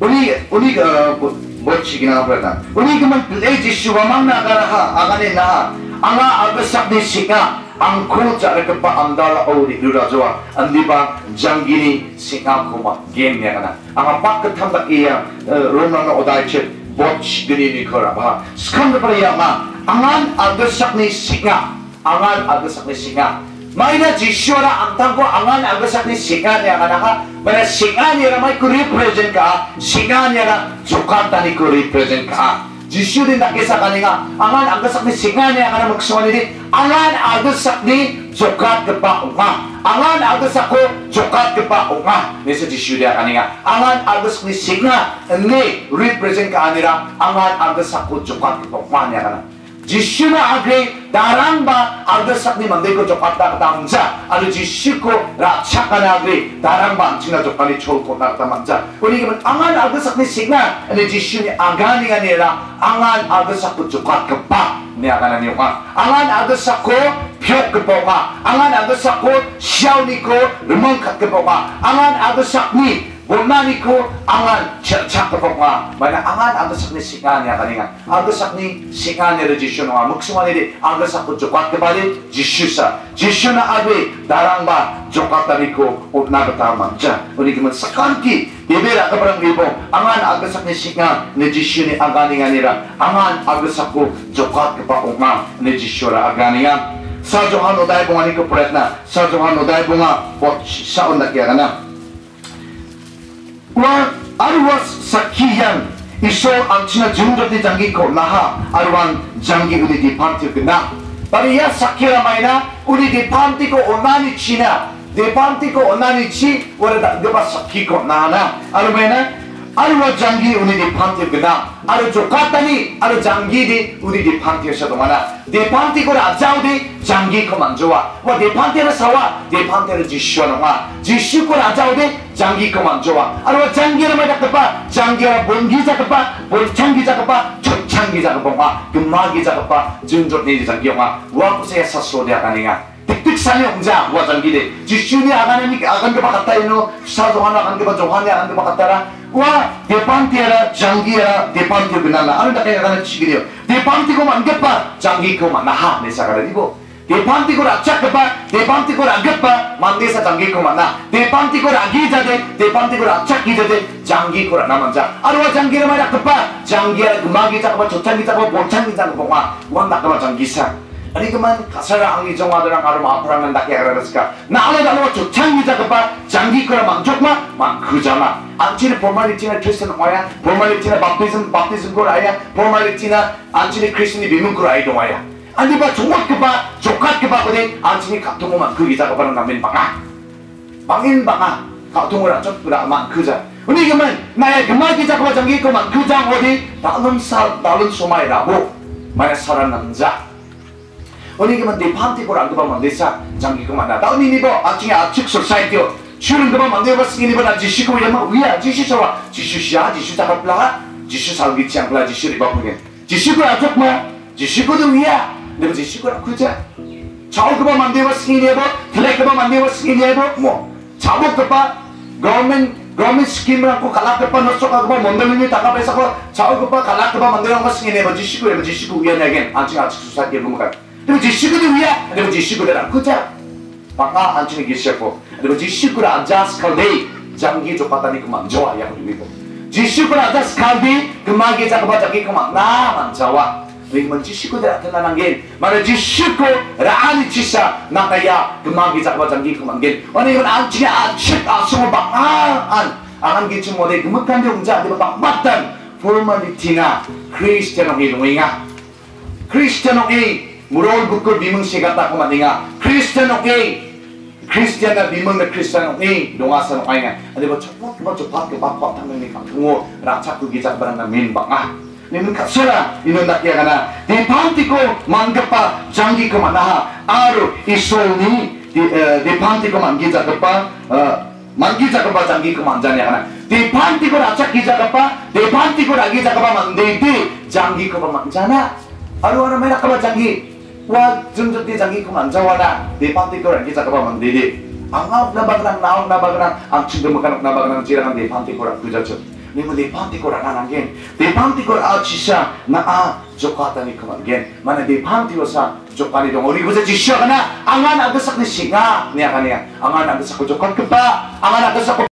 uni botchigina prana uni keman play Jisu mamang na karaha agane na anga agasak ni singa angku cara kepa andala ori durajoa andiba janggini singa kuma game ya kana anga pak ketam tak iya romana odai chet botch gini ni koraba skanda pariya ma angan agasak ni singa Maina Jishura antang ko angan agasak ni singa ni kana ha mana singa ni ramai ku represent ka singa ni ra jokata ni ku represent ka Jisu din nakisa kanina angan agasak ni singa ni kana maksudnya ni angan agasak ni jokat kepa unga angan agasak ko jokat kepa unga ni sa Jisu dia kanina angan agasak ni singa ni represent ka anira angan agasak ko jokat kepa unga ni kana Jisu na agre darang ba agasak ni mandai ko jokat ta tamja alu Jisu ko raksa kana agre darang ba china jokani chol ko ta tamja uni ke angan agasak ni singa ani Jisu ni agani ganira angan agasak ko jokat kepa ni agana ni ka angan agasak ko pyok kepa ka angan agasak ko xiao ni ko remang kat kepa ka angan agasak ni Bonani ko angan cak kepa mana angan agasak ni singa ni akaninga agasak ni singa ni Jisu no maksudnya ni agasak ko jokat kebali Jisu sa Jisu na agre darang ba jokat tani ko utna bata manja uni kemen sakanki ibera kabarang ibo angan agasak ni singa ni Jisu ni aganinga nira angan agasak ko jokat kepa unga ni Jisu ra aganinga sa Johan odai bunga ni ko pratna sa Johan odai bunga pot sa onda kya kana arwas sakiyan iso ang china jumjot ni jangi ko naha arwan jangi uli di panti kena tapi ya sakira maina uli di panti ko onani china di panti ko onani chi wala da saki ko nana aru maina arwa jangi uli di panti kena aru jokatani aru jangi di uli di panti sa domana di panti ko rajau di jangi ko manjowa wa di panti ra sawa di panti ra Jisu no ma Jisu ko rajau di jangi ko manjowa aru jangi ra mai dakpa jangi ra bongi jakpa bolchangi jakpa chochangi jakpa ma gemagi jakpa junjot ni jangi ma wa ko se saso dia kaninga tik sani ongja wa jangi de Jisu ni akan ke pakata ino sa Johan akan ke Johan akan ke pakatara wa depanti ra jangi ra depanti benana anu dak kaya kana chigiri depanti ko manggepa jangi ko manaha ne sagara dibo depanti ko racak kepa depanti ko raggepa mande sa jangi ko mana depanti ko ragi jade depanti ko racak jade jangi ko na manja arwa jangi ra mara kepa jangi ra gemagi jakpa chochangi jakpa bolchangi jakpa ma wan dak ma jangi sa Ani keman kasara angi jongwadarang arum aparangan dak ya raska na ala dak chochangi jakpa jangi ko mangjok ma mangkujama Anjir formality na Christian maya, formality na baptism ko raya, formality na anjir Christian ni bimun ko raya dong maya. Andi ba jokat ke ba ko de anjir katungo man kugi jaga parang namin banga. Bangin banga katungo ra chot ra man kuja. Uni geman naya gemagi jaga ba jangi ko man kujang odi dalun somai rabo. Maya saran namja. Uni geman de panti ko ra ba man desa jangi ko man da. Tahu ni bo anjir achik society Shurun kama mandai was ini bana Jisu ko yama wiya Jisu sawa Jisu sia Jisu tak pelaga Jisu salgi ciang pelaga Jisu riba punya Jisu ko atok ma Jisu ko tu wiya Nebo Jisu ko rakuja Chau kama mandai was ini ebo Thelai kama mandai was ini ebo mo Chabuk kapa government scheme ko kalak kapa nosok kapa mandal ini taka paisa ko Chau kapa kalak kapa mandai was ini ebo Jisu ko wiya again anjing society ko makan Nebo Jisu ko tu wiya Nebo Jisu ko rakuja Maka anjing gisyapo Nebo Jisu ko ajas kalde jangi jokatani ko manjawa ya ko dito Jisu ko ajas kalde gemagi jakba jangi ko na manjawa ring man Jisu ko da tanangin mana Jisu ko raani chisa nakaya gemagi jakba jangi ko mangin oni man anjing achik aso bangan angan gichi mode gemekan de unja de bakbatan formality na Christian ng ilunga Christian ng Murol bukur bimeng segata ko matinga Christian Christian na bimeng na Christian dongasan ng nga adi ba cepat ke bapak tangan ni katungo racak ku gijak barang na min banga nimun kasura inondak ya kana di panti ko manggepa jangi ko manaha aru isol ni di panti ko manggijak kepa manggijak kepa jangi ko manjan ya kana di panti ko racak gijak kepa di panti ko ragi jak kepa mandede jangi ko manjana aru ara merah kepa jangi wa junjut di jangi ko manjawana di panti ko ragi jak kepa mandede angau na bagrang naong na bagrang ang chindem makanok na bagrang cirangan di panti ko ra kujacho ni mo di panti ko ranan gen di panti ko a chisa na a jokata ni kaman gen mana di panti ko sa jokani dong ori ko sa jisya kana angan agasak ni singa niya kaniya angan agasak ko jokan ka ba angan agasak ko